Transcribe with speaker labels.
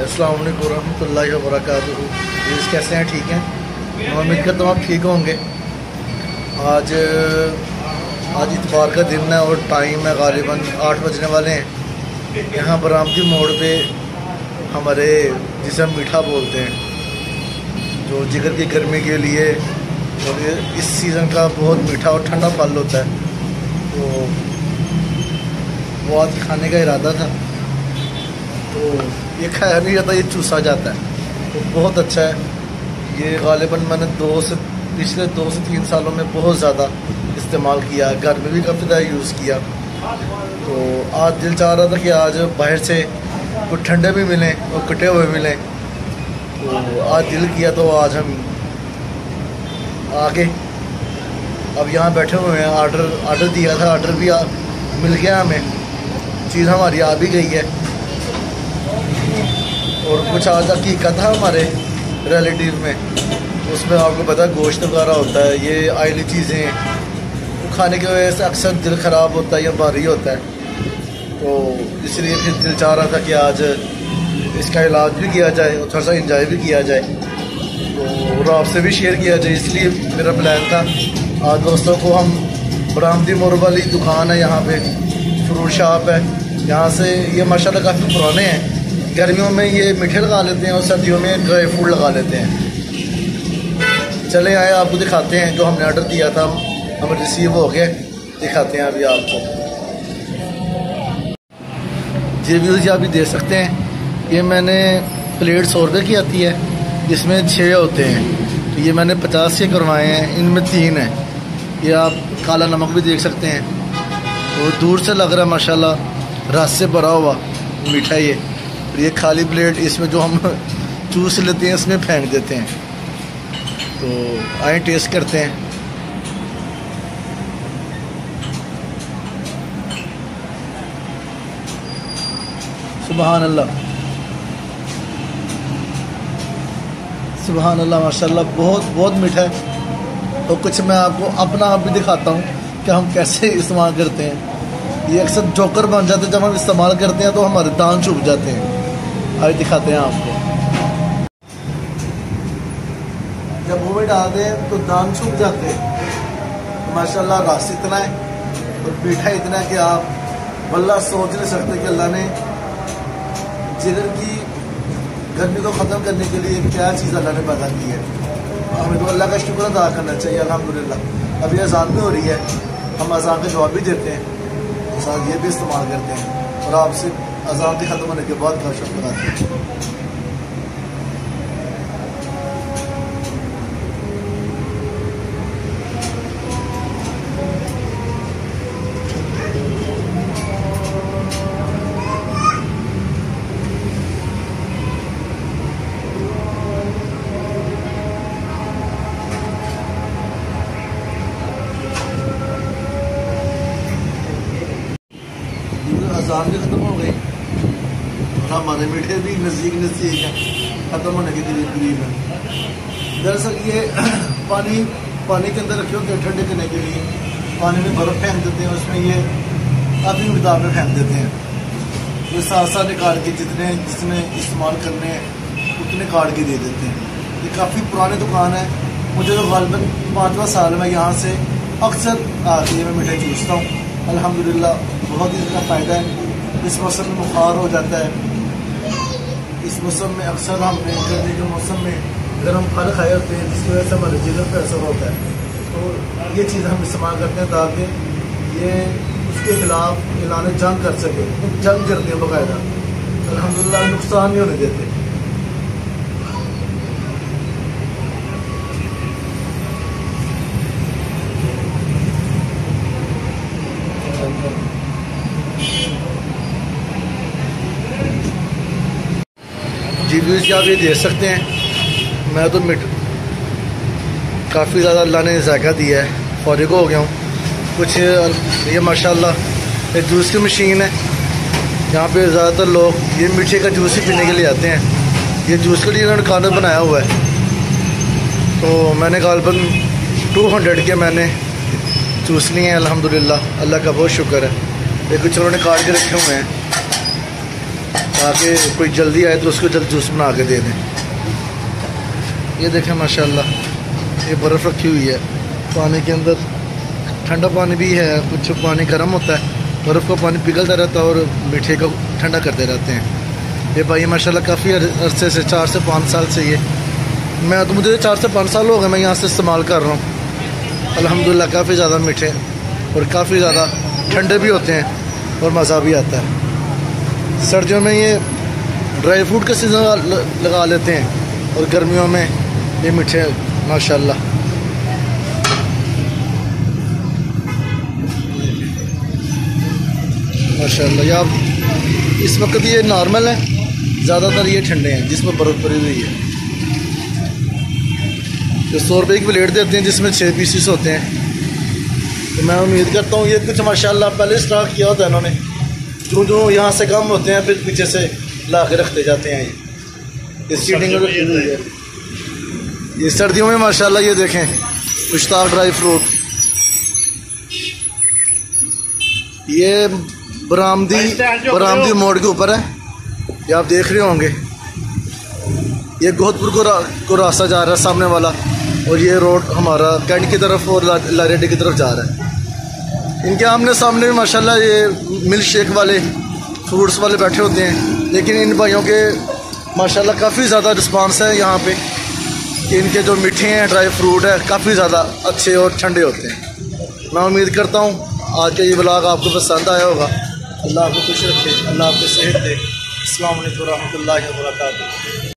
Speaker 1: अस्सलाम वालेकुम रहमतुल्लाहि व बरकातुहू। कैसे हैं? ठीक हैं? मैं उम्मीद करता हूँ आप ठीक होंगे। आज इतवार का दिन है और टाइम है ग़ालिबन 8 बजने वाले हैं। यहाँ बरामदी मोड़ पे हमारे जिसे हम मीठा बोलते हैं, जो जिगर की गर्मी के लिए और इस सीज़न का बहुत मीठा और ठंडा फल होता है, तो वो आज खाने का इरादा था। तो ये खाया नहीं जाता, ये चूसा जाता है, तो बहुत अच्छा है। ये ग़ालिबन मैंने पिछले 2 से 3 सालों में बहुत ज़्यादा इस्तेमाल किया, घर में भी काफ़ी ज़्यादा यूज़ किया। तो आज दिल चाह रहा था कि आज बाहर से कुछ ठंडे भी मिलें और कटे हुए मिलें, तो आज दिल किया तो आज हम आगे अब यहाँ बैठे हुए हैं। ऑर्डर दिया था, ऑर्डर भी मिल गया हमें, चीज़ हमारी आ भी गई है। और कुछ आज हकीकत था हमारे रिलेटिव में, उसमें आपको पता है गोश्त वगैरह होता है, ये ऑयली चीज़ें खाने की वजह से अक्सर दिल ख़राब होता है या भारी होता है। तो इसलिए फिर दिल चाह रहा था कि आज इसका इलाज भी किया जाए और थोड़ा सा इंजॉय भी किया जाए, तो और आपसे भी शेयर किया जाए, इसलिए मेरा प्लान था। आज दोस्तों को हम बरामदी मोड़ वाली दुकान है, यहाँ पे फ्रूट शॉप है, यहाँ से ये माशाल्लाह काफ़ी पुराने हैं। गर्मियों में ये मीठे लगा लेते हैं और सर्दियों में ड्राई फ्रूट लगा लेते हैं। चले आए आपको दिखाते हैं, जो हमने ऑर्डर दिया था हमें रिसीव हो गया, दिखाते हैं अभी आपको। जी व्यूज़ आप भी देख सकते हैं, ये मैंने प्लेट 100 रुपये की आती है, इसमें 6 होते हैं, तो ये मैंने 50 के करवाए हैं, इनमें 3 हैं। ये आप काला नमक भी देख सकते हैं, तो दूर से लग रहा है माशाल्लाह रस से भरा हुआ मीठा। ये खाली प्लेट इसमें जो हम चूस लेते हैं इसमें फेंक देते हैं। तो आए टेस्ट करते हैं। सुभान अल्लाह, सुभान अल्लाह, माशाल्लाह बहुत मीठा है। तो कुछ मैं आपको अपना आप भी दिखाता हूँ कि हम कैसे इस्तेमाल करते हैं। ये अक्सर जोकर बन जाते हैं, जब हम इस्तेमाल करते हैं तो हमारे दांत चुभ जाते हैं। आइए दिखाते हैं आपको। जब मुँह में डालते हैं तो दांत सूख जाते हैं। माशाल्लाह रस इतना है और मीठा इतना है कि आप वल्लाह सोच नहीं सकते कि अल्लाह ने जिगर की गर्मी को ख़त्म करने के लिए क्या चीज़ अल्लाह ने पैदा की है। हमें तो अल्लाह का शुक्र अदा करना चाहिए, अल्हम्दुलिल्लाह। अभी अज़ान भी हो रही है, हम अज़ान का जवाब भी देते हैं, तो साथ ये भी इस्तेमाल करते हैं और आपसे अज़ान के ख़त्म होने के बाद का शुक्र कराते हैं। अज़ान भी ख़त्म हो गई और हमारे मीठे भी नज़दीक है ख़त्म होने के करीब है। दरअसल ये पानी के अंदर रखे होते हैं ठंडे करने के लिए, पानी में बर्फ़ फेंक देते हैं, उसमें ये आधी मिकदार में फेंक देते हैं। ये साथ निकाल के जिसने इस्तेमाल करने हैं उतने काट के दे देते हैं। ये काफ़ी पुरानी दुकान है, मुझे तो ग़ालिबन 5वां साल में यहाँ से अक्सर आती है, मैं मिठाई चूसता हूँ। अल्हम्दुलिल्लाह बहुत ही इसका फ़ायदा है। इस मौसम में बुखार हो जाता है, इस मौसम में अक्सर हमने गर्मी के मौसम में गर्म फल खाए होते हैं, जिसकी वजह से हमारे जिगर पर असर होता है। तो ये चीज़ हम इस्तेमाल करते हैं ताकि ये उसके खिलाफ ऐलान जंग कर सके, जंग करते हैं बाकायदा। अल्हम्दुलिल्लाह नुकसान नहीं होने देते। जी व्यूज़ आप ये देख सकते हैं, मैं तो काफ़ी ज़्यादा अल्लाह ने जायका दिया है, फौरिग हो गया हूँ कुछ। ये माशाल्लाह एक जूस की मशीन है, यहाँ पे ज़्यादातर लोग ये मीठे का जूस ही पीने के लिए आते हैं। ये जूस के लिए इन्होंने काउंटर बनाया हुआ है, तो मैंने ग़ालिबन 200 के मैंने जूस लिए हैं। अल्हम्दुलिल्लाह, अल्लाह का बहुत शुक्र है। ये कुछ उन्होंने काट के रखे हुए हैं, ताकि कोई जल्दी आए तो उसको जल्द जूस बना के दे दें। ये देखें माशाल्लाह, ये बर्फ़ रखी हुई है पानी के अंदर। ठंडा पानी भी है, कुछ पानी गर्म होता है, बर्फ़ का पानी पिघलता रहता है और मीठे को ठंडा करते रहते हैं। ये भाई माशाल्लाह काफ़ी अरसे से 4 से 5 साल से मुझे 4 से 5 साल हो गए मैं यहाँ से इस्तेमाल कर रहा हूँ। अल्हम्दुलिल्लाह काफ़ी ज़्यादा मीठे और काफ़ी ज़्यादा ठंडे भी होते हैं और मज़ा भी आता है। सर्दियों में ये ड्राई फ्रूट का सीज़न लगा लेते हैं और गर्मियों में ये मीठे माशाल्लाह। माशाल्लाह ये आप इस वक्त ये नॉर्मल है, ज़्यादातर ये ठंडे हैं जिसमें बर्फ़ पड़ी हुई है। जो 100 रुपये की प्लेट देते हैं जिसमें 6 पीसेस होते हैं। तो मैं उम्मीद करता हूँ ये कुछ माशाल्लाह पहले स्टॉक किया होता है इन्होंने, जो यहाँ से कम होते हैं फिर पीछे से ला के रखते जाते हैं। ये सीटिंग रखी हुई है। ये सर्दियों में माशाल्लाह ये देखें मुश्ताक ड्राई फ्रूट, ये बरामदी मोड़ के ऊपर है, ये आप देख रहे होंगे। ये गोहतपुर को रास्ता जा रहा है सामने वाला, और ये रोड हमारा कैंट की तरफ और लारेडी की तरफ जा रहा है। इनके आमने सामने भी माशाल्लाह ये मिल्क शेक वाले फ्रूट्स वाले बैठे होते हैं, लेकिन इन भाइयों के माशाल्लाह काफ़ी ज़्यादा रिस्पांस है यहाँ पे कि इनके जो मीठे हैं ड्राई फ्रूट है काफ़ी ज़्यादा अच्छे और ठंडे होते हैं। मैं उम्मीद करता हूँ आज का ये व्लॉग आपको पसंद आया होगा। अल्लाह आपको खुश रखे, अल्लाह आपको सेहत दे। अस्सलाम वालेकुम रहमतुल्लाहि व बरकातहू।